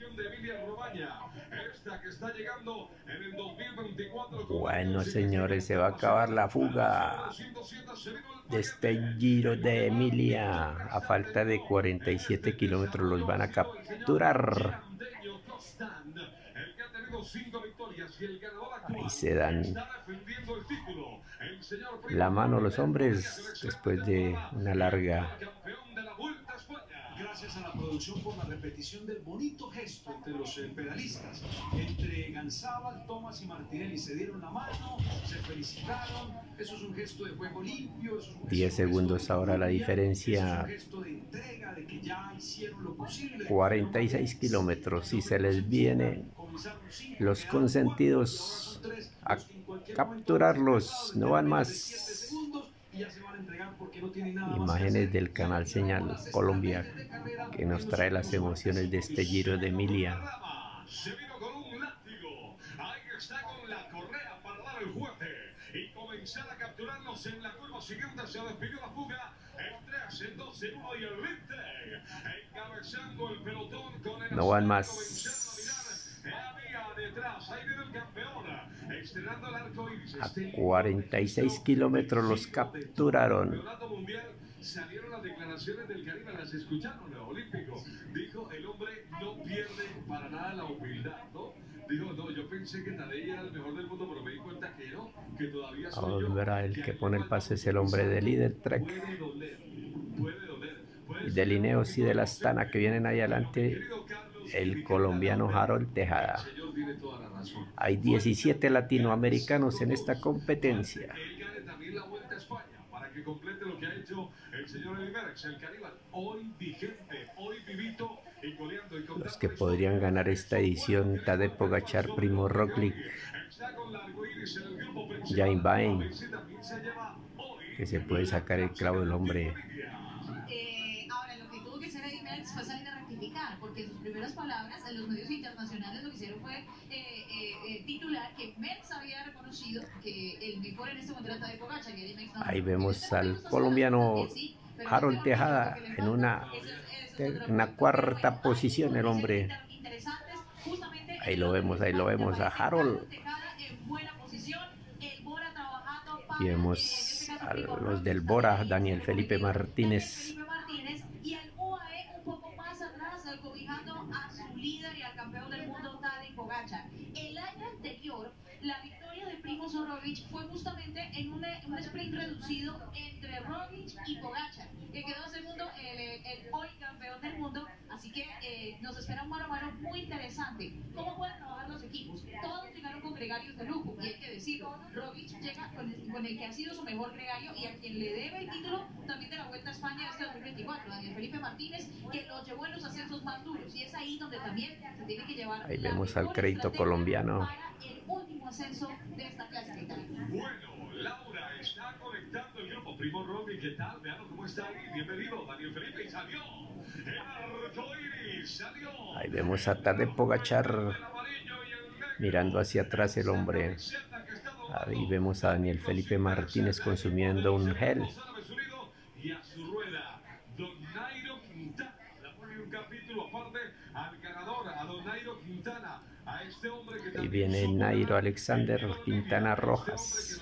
Bueno, señores, se va a acabar la fuga de este Giro de Emilia. A falta de 47 kilómetros los van a capturar. Ahí se dan la mano los hombres después de una larga. Gracias a la producción por la repetición del bonito gesto entre los pedalistas. Entre Ganzábal, Thomas y Martinelli se dieron la mano, se felicitaron. Eso es un gesto de juego limpio. 10 segundos ahora la diferencia. 46 kilómetros y se les vienen los consentidos a capturarlos. No van más. Imágenes del canal Señal Colombia, que nos trae las emociones de este Giro de Emilia. Se vino con un látigo. Ahí está con la correa para dar el juez y comenzar a capturarlos en la curva siguiente. Se despidió la fuga. El 3, el 2, el 1 y el 20. Encabezando el pelotón con el. No van más. Detrás, ahí viene el campeón. Estrenando el arco iris. A 46 kilómetros los capturaron. Salieron las declaraciones del Caribe, las escucharon, ¿no? Olímpico. Dijo, el hombre no pierde para nada la humildad, ¿no? Dijo, no, yo pensé que Tadej era el mejor del mundo, pero me di cuenta que no, que todavía soy yo. Ahora el que pone el pase es el hombre de Líder Trek. Y de Lineos y de la Astana, que vienen ahí adelante, el colombiano Harold Tejada. Hay 17 latinoamericanos en esta competencia. Que complete lo que ha hecho el señor Elimerx, el Caníbal, hoy vigente, hoy vivito y coleando. Los que podrían ganar esta edición: Tadej Pogačar, Primož Roglič, Jaime Bain, que se puede sacar el clavo del hombre. Ahora, lo que tuvo que hacer Elimerx fue salir a rectificar, porque en sus primeras palabras en los medios internacionales lo que hicieron fue titular que Merckx había reconocido que el mejor en este momento era Tadej Pogačar y Elimerx no. Ahí vemos al colombiano Harold Tejada en una cuarta posición, el hombre. Ahí lo vemos a Harold. Y vemos a los del Bora, Daniel Felipe Martínez. Y el UAE un poco más atrás, cobijando a su líder y al campeón del mundo, Tadej Pogačar. El año anterior, la victoria de Primož Roglič fue justamente en un sprint reducido entre Roglič y Pogačar, que quedó segundo el hoy campeón del mundo. Así que nos espera un mano a mano muy interesante. ¿Cómo pueden trabajar los equipos? Todos llegaron con gregarios de lujo, y hay que decirlo. Roglič llega con el que ha sido su mejor gregario y a quien le debe el título también de la Vuelta a España este 2024, Daniel Felipe Martínez, que lo llevó en los ascensos más duros, y es ahí donde también se tiene que llevar. Ahí vemos al crédito colombiano. Para el último ascenso de esta clase. Bueno, Laura está conectando el grupo. Primož Roglič, ¿qué tal? Vean cómo está ahí. Bienvenido, Daniel Felipe, y salió. El arcoíris salió. Ahí vemos a Tadej Pogačar mirando hacia atrás el hombre. Ahí vemos a Daniel Felipe Martínez consumiendo un gel. Y a su rueda, Don Nairo Quintana. Le pone un capítulo aparte al ganador, a Don Nairo Quintana. A este hombre que ahí viene Nairo Alexander Quintana Rojas.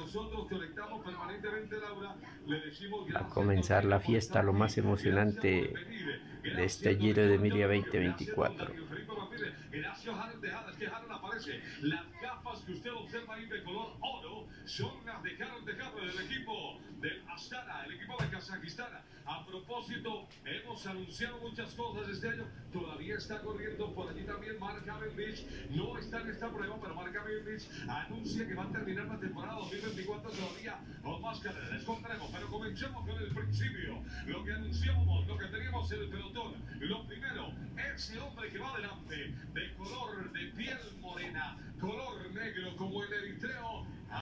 A comenzar la fiesta, lo más emocionante de este Giro de Emilia 2024. Gracias, Harold Tejada. Es que Harold aparece. Las gafas que usted observa ahí de color oro son las de Harold Tejada, del equipo del Astana, el equipo de Kazajistán. A propósito, hemos anunciado muchas cosas este año. Todavía está corriendo por allí también Mark Cavendish. No está en esta prueba, pero Mark Cavendish anuncia que va a terminar la temporada 2024 todavía con más carreras. Les contaremos, pero comencemos con el principio. Lo que anunciamos, lo que teníamos en el pelotón. Lo primero, ese hombre que va adelante, de color de piel morena, color negro como el eritreo.